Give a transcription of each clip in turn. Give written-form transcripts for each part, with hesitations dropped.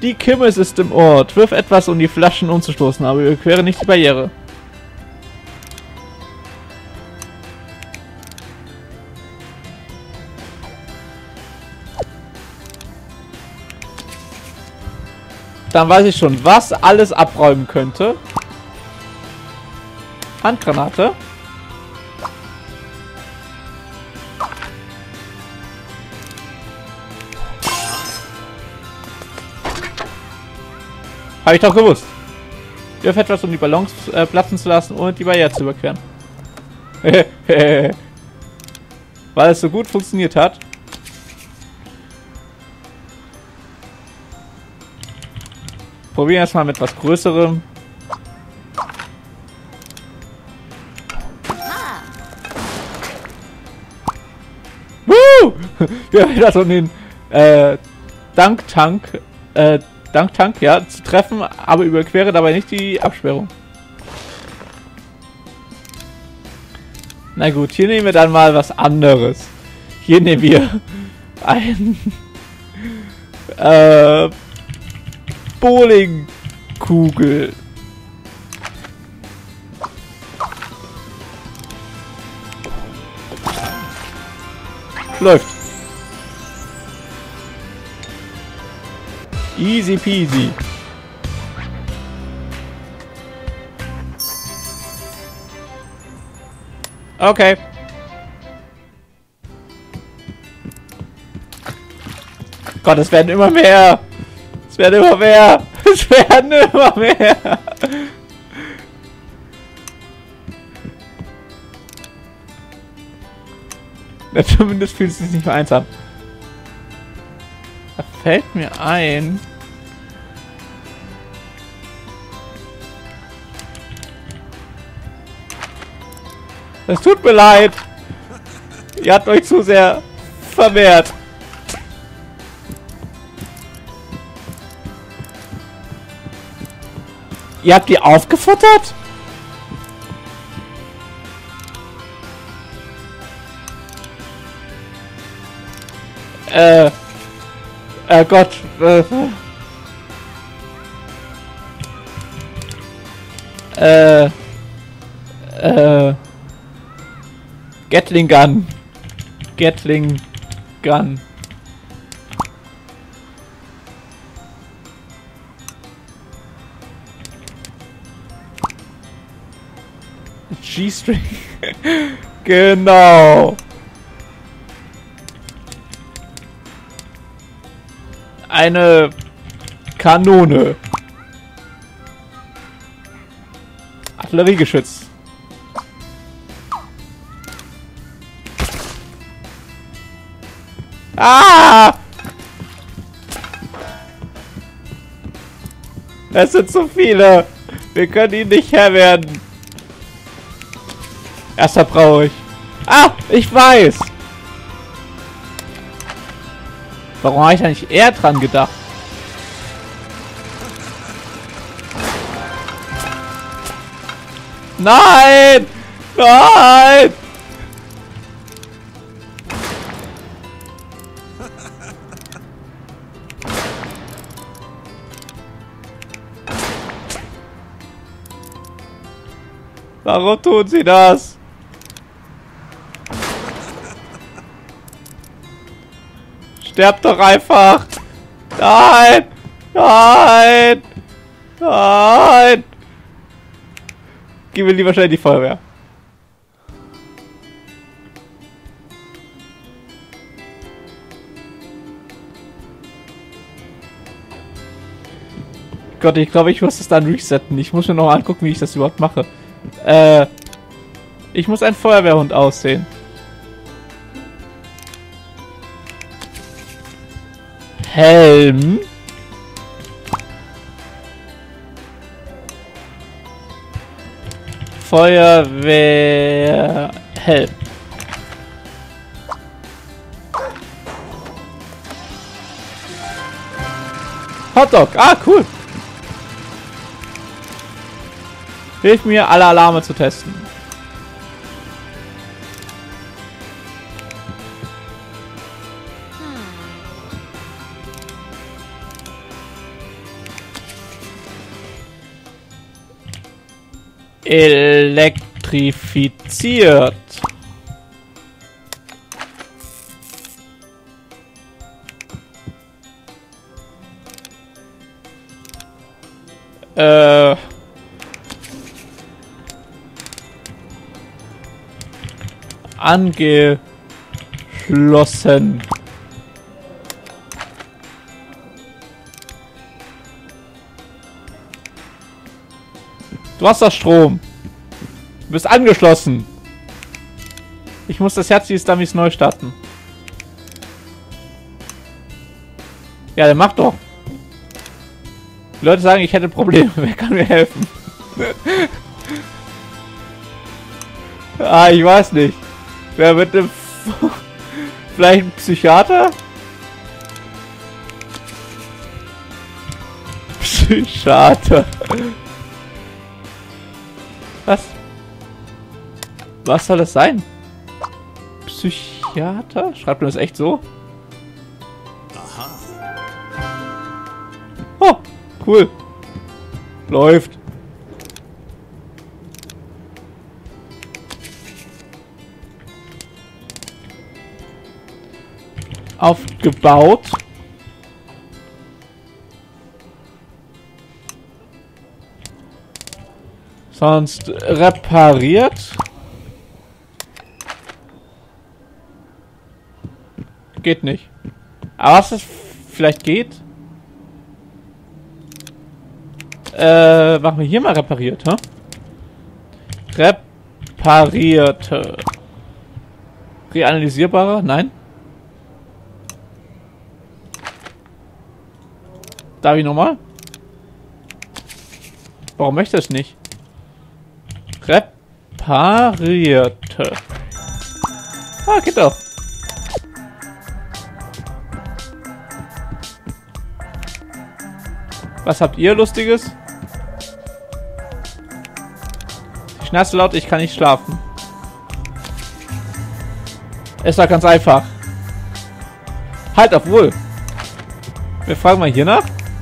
Die Kirmes ist im Ort. Wirf etwas, um die Flaschen umzustoßen, aber überquere nicht die Barriere. Dann weiß ich schon, was alles abräumen könnte. Handgranate. Habe ich doch gewusst. Wirf etwas, um die Ballons platzen zu lassen und die Barriere zu überqueren. Weil es so gut funktioniert hat. Probieren erstmal mit etwas Größerem. Woo! Wir haben das um den Danktank, ja, zu treffen, aber überquere dabei nicht die Absperrung. Na gut, hier nehmen wir dann mal was anderes. Hier nehmen wir ein Bowlingkugel. Läuft. Easy peasy. Okay. Gott, es werden immer mehr. Es werden immer mehr. Es werden immer mehr. Na, zumindest fühlt es sich nicht mehr einsam. Da fällt mir ein. Es tut mir leid. Ihr habt euch zu sehr vermehrt. Ihr habt die aufgefuttert? Gott. Gatling Gun. Gatling Gun. G-String. Genau. Eine Kanone. Artilleriegeschütz. Ah! Es sind zu viele. Wir können ihn nicht Herr werden. Erster brauche ich. Ah, ich weiß. Warum habe ich da nicht eher dran gedacht? Nein! Nein! Warum tun sie das? Sterbt doch einfach! Nein! Nein! Nein! Gehen wir lieber schnell in die Feuerwehr. Gott, ich glaube, ich muss das dann resetten. Ich muss mir noch mal angucken, wie ich das überhaupt mache. Ich muss ein Feuerwehrhund aussehen. Helm. Feuerwehrhelm. Hotdog. Ah, cool. Hilf mir, alle Alarme zu testen. elektrifiziert. Angeschlossen. Du hast doch Strom. Du bist angeschlossen. Ich muss das Herz dieses Dummies neu starten. Ja, dann mach doch. Die Leute sagen, ich hätte Probleme. Wer kann mir helfen? Ah, ich weiß nicht. Wer wird denn... Vielleicht ein Psychiater? Psychiater. Was? Was soll das sein? Psychiater? Schreibt man das echt so? Aha. Oh, cool. Läuft. Aufgebaut. Sonst repariert. Geht nicht. Aber was das vielleicht geht? Machen wir hier mal repariert, hä? Reparierte. Reanalysierbarer? Nein. Darf ich nochmal? Warum möchte es nicht? Reparierte. Ah, geht doch. Was habt ihr Lustiges? Ich schnarze laut, ich kann nicht schlafen. Ist doch ganz einfach. Halt, obwohl. Wir fragen mal hier nach.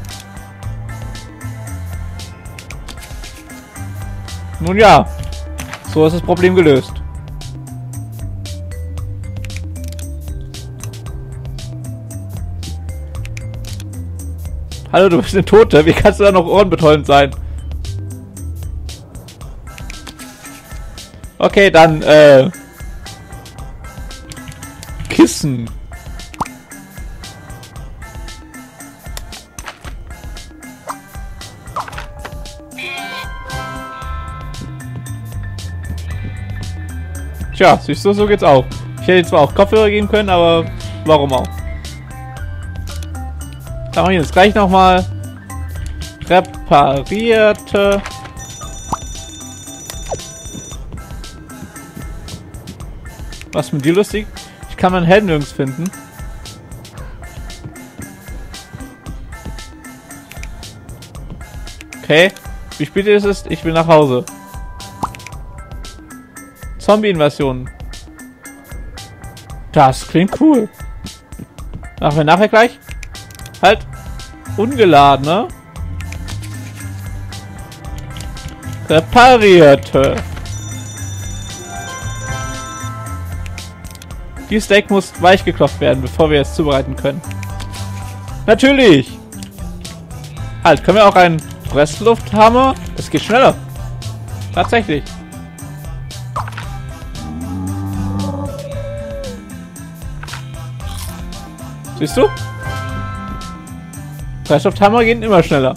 Nun ja, so ist das Problem gelöst. Hallo, du bist eine Tote. Wie kannst du da noch ohrenbetäubend sein? Okay, dann, Kissen. Tja, siehst du, so geht's auch. Ich hätte zwar auch Kopfhörer geben können, aber warum auch? Dann machen wir das gleich nochmal. Reparierte. Was ist mit dir lustig? Ich kann meinen Helm nirgends finden. Okay. Wie spät ist es? Ich will nach Hause. Zombie-Invasion. Das klingt cool. Machen wir nachher gleich. Halt. Ungeladene. Reparierte. Die Steak muss weich gekocht werden, bevor wir es zubereiten können. Natürlich. Halt, können wir auch einen Presslufthammer? Es geht schneller. Tatsächlich. Siehst du? Presslufthammer gehen immer schneller.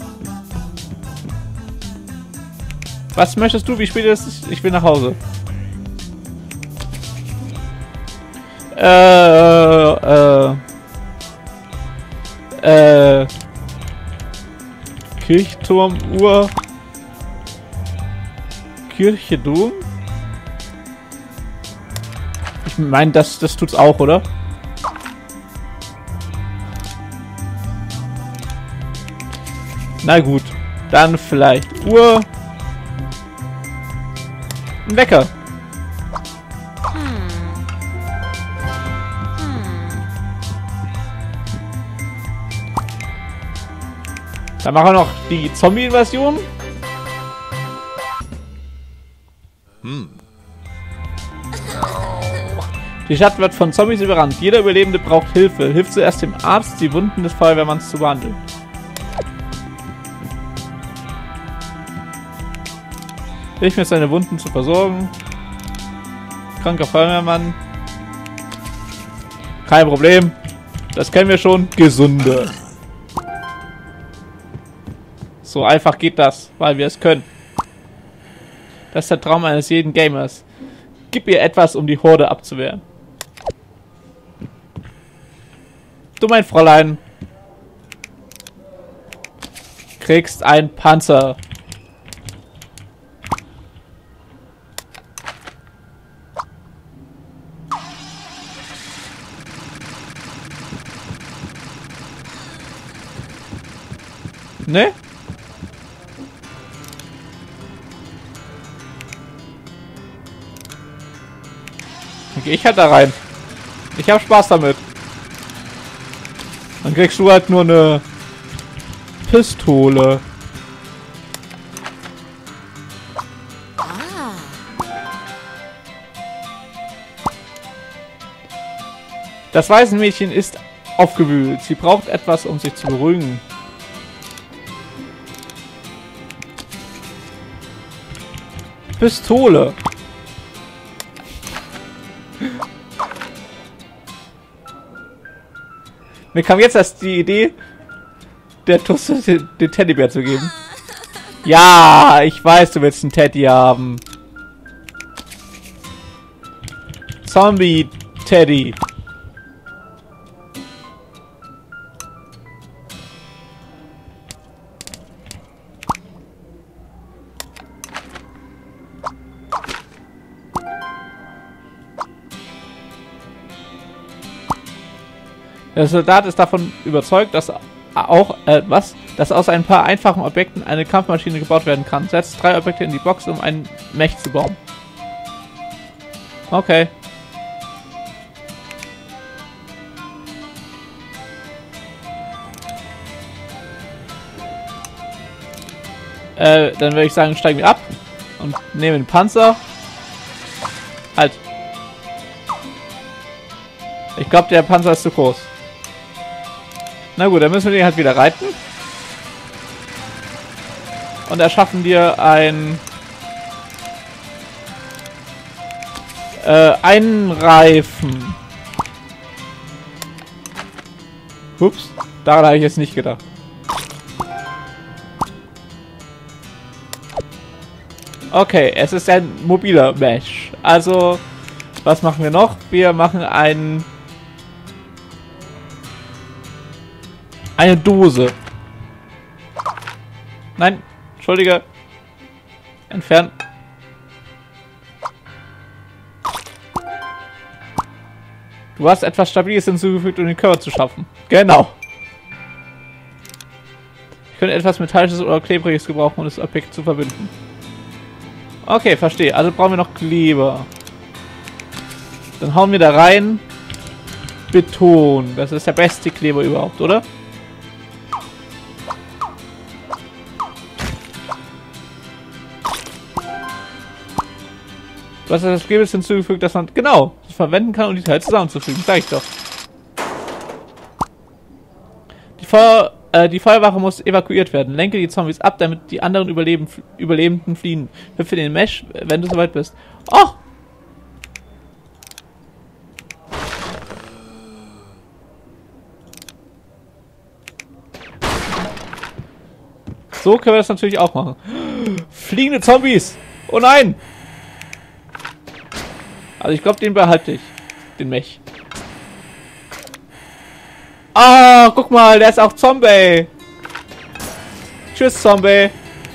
Was möchtest du? Wie spät ist es? Ich will nach Hause. Kirchturmuhr. Kirche Dom? Ich meine, das tut's auch, oder? Na gut, dann vielleicht Uhr. Ein Wecker. Dann machen wir noch die Zombie-Invasion. Die Stadt wird von Zombies überrannt. Jeder Überlebende braucht Hilfe. Hilft zuerst dem Arzt, die Wunden des Feuerwehrmanns zu behandeln. Hilf mir, seine Wunden zu versorgen. Kranker Feuerwehrmann. Kein Problem. Das kennen wir schon. Gesunde. So einfach geht das, weil wir es können. Das ist der Traum eines jeden Gamers. Gib ihr etwas, um die Horde abzuwehren. Du, mein Fräulein, kriegst einen Panzer. Ne? Dann gehe ich halt da rein. Ich habe Spaß damit. Dann kriegst du halt nur eine Pistole. Das Waisenmädchen ist aufgewühlt. Sie braucht etwas, um sich zu beruhigen. Pistole. Mir kam jetzt erst die Idee, der Tusse den Teddybär zu geben. Ja, ich weiß, du willst einen Teddy haben. Zombie-Teddy. Der Soldat ist davon überzeugt, dass dass aus ein paar einfachen Objekten eine Kampfmaschine gebaut werden kann. Setzt 3 Objekte in die Box, um einen Mech zu bauen. Okay. Dann würde ich sagen, steigen wir ab und nehmen den Panzer. Halt. Ich glaube, der Panzer ist zu groß. Na gut, dann müssen wir den halt wieder reiten. Und erschaffen dir einen Reifen. Ups, daran habe ich jetzt nicht gedacht. Okay, es ist ein mobiler Mesh. Also, was machen wir noch? Wir machen eine Dose. Nein, entschuldige. Entfernen. Du hast etwas Stabiles hinzugefügt, um den Körper zu schaffen. Genau. Ich könnte etwas Metallisches oder Klebriges gebrauchen, um das Objekt zu verbinden. Okay, verstehe. Also brauchen wir noch Kleber. Dann hauen wir da rein. Beton. Das ist der beste Kleber überhaupt, oder? Du hast das Kleber hinzugefügt, dass man genau verwenden kann, um die Teile zusammenzufügen. Sag ich doch. Die Feuerwache muss evakuiert werden. Lenke die Zombies ab, damit die anderen Überlebenden fliehen. Hüpfe in den Mesh, wenn du soweit bist. Oh! So können wir das natürlich auch machen. Fliegende Zombies! Oh nein! Also ich glaube, den behalte ich. Den Mech. Ah, guck mal, der ist auch Zombie. Tschüss, Zombie.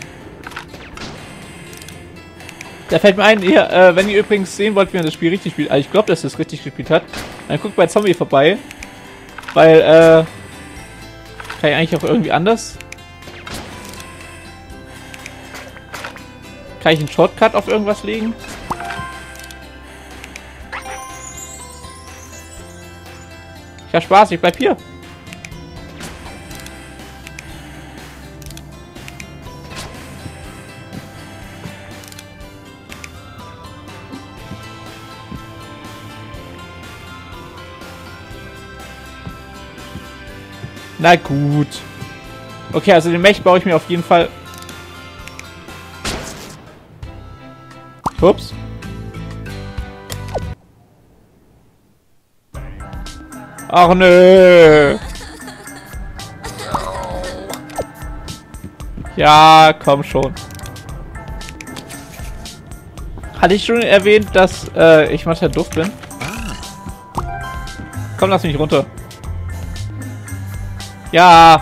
Da fällt mir ein, hier, wenn ihr übrigens sehen wollt, wie man das Spiel richtig spielt, also ich glaube, dass es richtig gespielt hat, dann guckt bei Zombie vorbei. Weil, kann ich eigentlich auch irgendwie anders? Kann ich einen Shortcut auf irgendwas legen? Ich hab Spaß, ich bleib hier. Na gut. Okay, also den Mech baue ich mir auf jeden Fall... Ups. Ach nö. Ja, komm schon. Hatte ich schon erwähnt, dass ich manchmal doof bin? Komm, lass mich runter. Ja.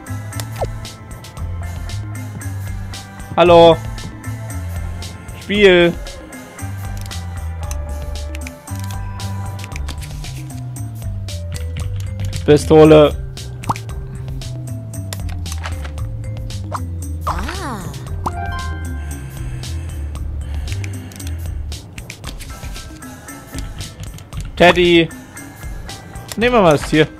Hallo. Spiel. Pistole. Teddy. Nehmen wir mal das Tier.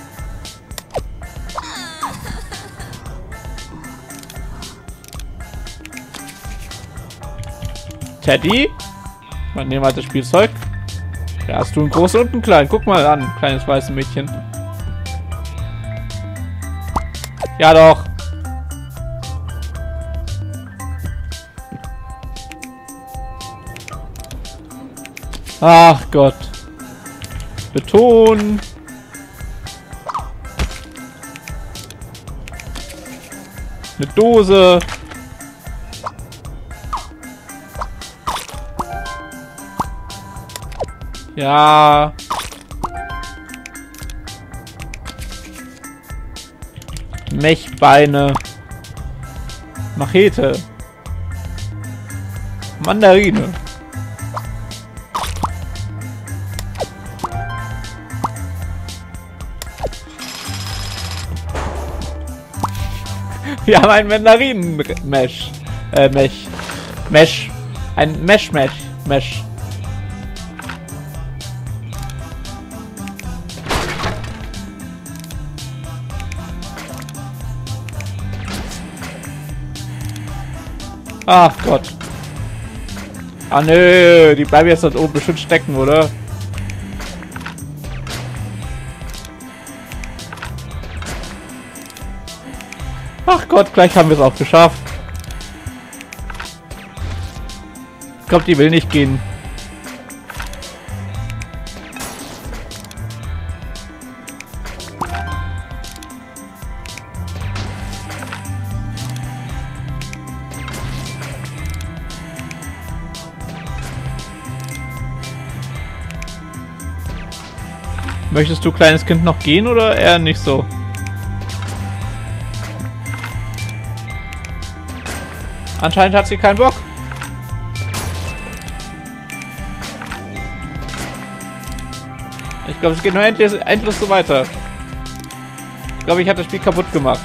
Teddy? Man nehmen halt das Spielzeug. Ja, hast du einen großen und einen kleinen. Guck mal an, kleines weißes Mädchen. Ja doch. Ach Gott. Beton. Eine Dose. Ja. Mechbeine. Machete. Mandarine. Wir haben einen Mandarinen-Mesh. Mesh. Ein Mesh. Ach Gott. Ah nö, die bleiben jetzt dort oben bestimmt stecken, oder? Ach Gott, gleich haben wir es auch geschafft. Ich glaube, die will nicht gehen. Möchtest du, kleines Kind, noch gehen oder eher nicht so? Anscheinend hat sie keinen Bock. Ich glaube, es geht nur endlos so weiter. Ich glaube, ich habe das Spiel kaputt gemacht.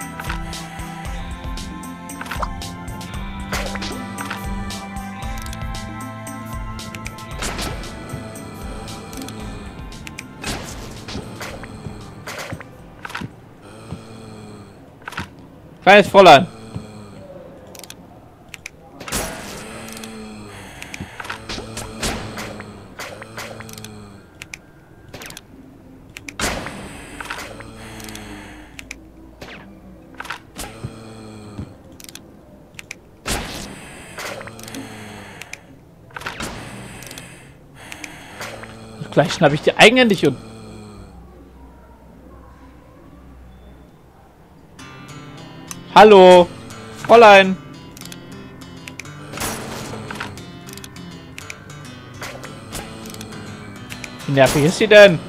Kleines Fräulein. Gleich schnappe ich die eigenhändig und... Hallo, Fräulein. Wie nervig ist sie denn?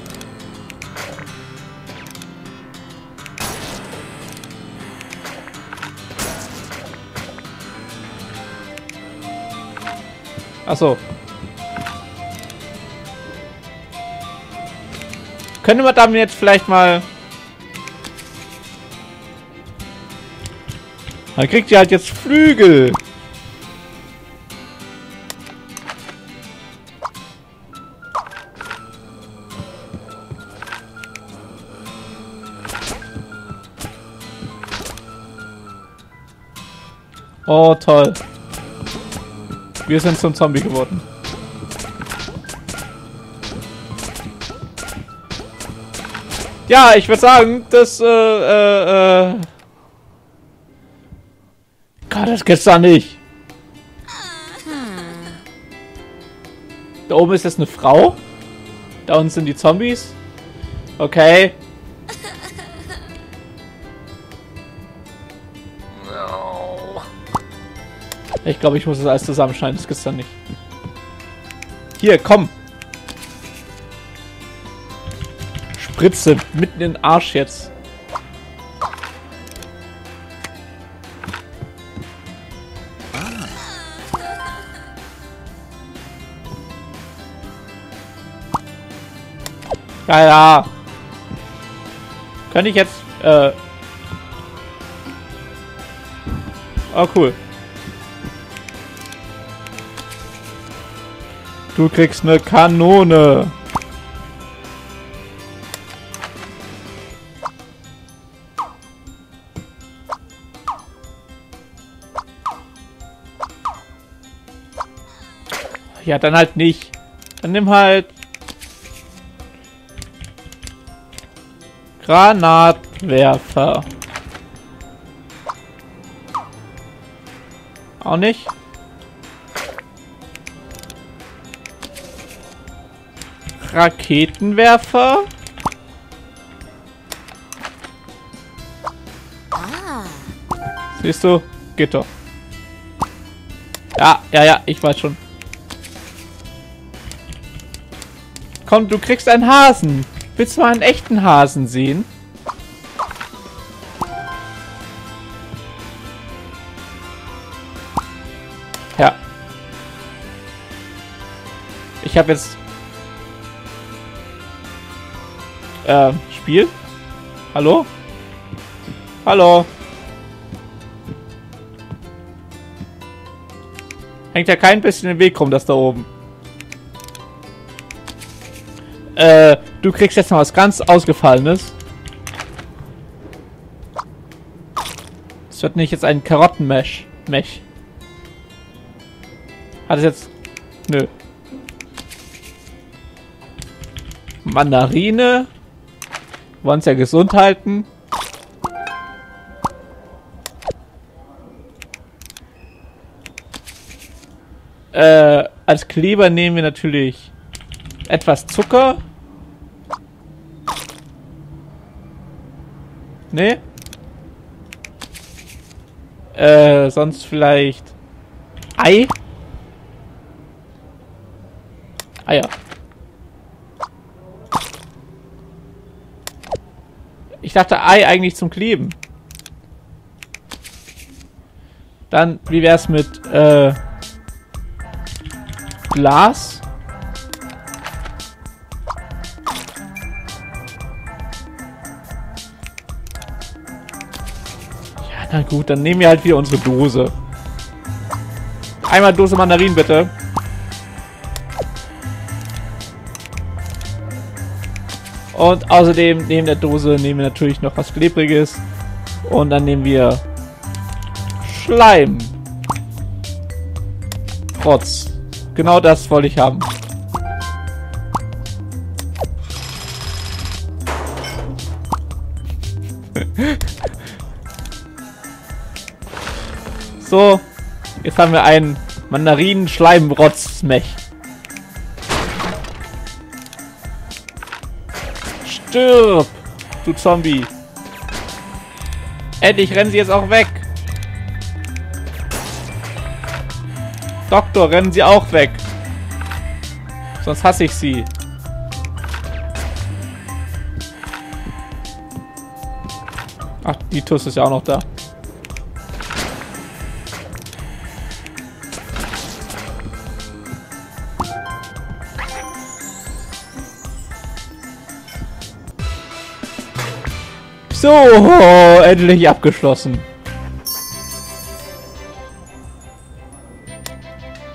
Ach so. Können wir damit jetzt vielleicht mal... Dann kriegt ihr halt jetzt Flügel. Oh, toll. Wir sind zum Zombie geworden. Ja, ich würde sagen, das, Gott, das gibt's da nicht. Da oben ist jetzt eine Frau. Da unten sind die Zombies. Okay. Ich glaube, ich muss das alles zusammenschneiden. Das gibt's da nicht. Hier, komm. Spritze mitten in den Arsch jetzt. Ja, ja. Könnte ich jetzt, oh, cool. Du kriegst eine Kanone. Ja, dann halt nicht. Dann nimm halt Granatwerfer. Auch nicht? Raketenwerfer? Siehst du? Geht doch. Ja, ja, ja, ich weiß schon. Komm, du kriegst einen Hasen. Willst du mal einen echten Hasen sehen? Ja. Ich habe jetzt... Spiel? Hallo? Hallo? Hängt ja kein bisschen im Weg rum, das da oben. Du kriegst jetzt noch was ganz Ausgefallenes. Es wird nicht jetzt ein Karottenmesh. Hat es jetzt... Nö. Mandarine. Wir wollen es ja gesund halten. Als Kleber nehmen wir natürlich etwas Zucker. Nee. Sonst vielleicht Ei. Eier. Ich dachte Ei eigentlich zum Kleben. Dann, wie wär's mit Glas? Ja, na gut, dann nehmen wir halt wieder unsere Dose. Einmal Dose Mandarinen, bitte. Und außerdem neben der Dose nehmen wir natürlich noch was Klebriges. Und dann nehmen wir Schleim. Rotz. Genau das wollte ich haben. So. Jetzt haben wir einen Mandarinen-Schleim-Rotz-Mech. Stirb, du Zombie. Endlich rennen sie jetzt auch weg. Doktor, rennen sie auch weg. Sonst hasse ich sie. Ach, die Tuss ist ja auch noch da. So, endlich abgeschlossen.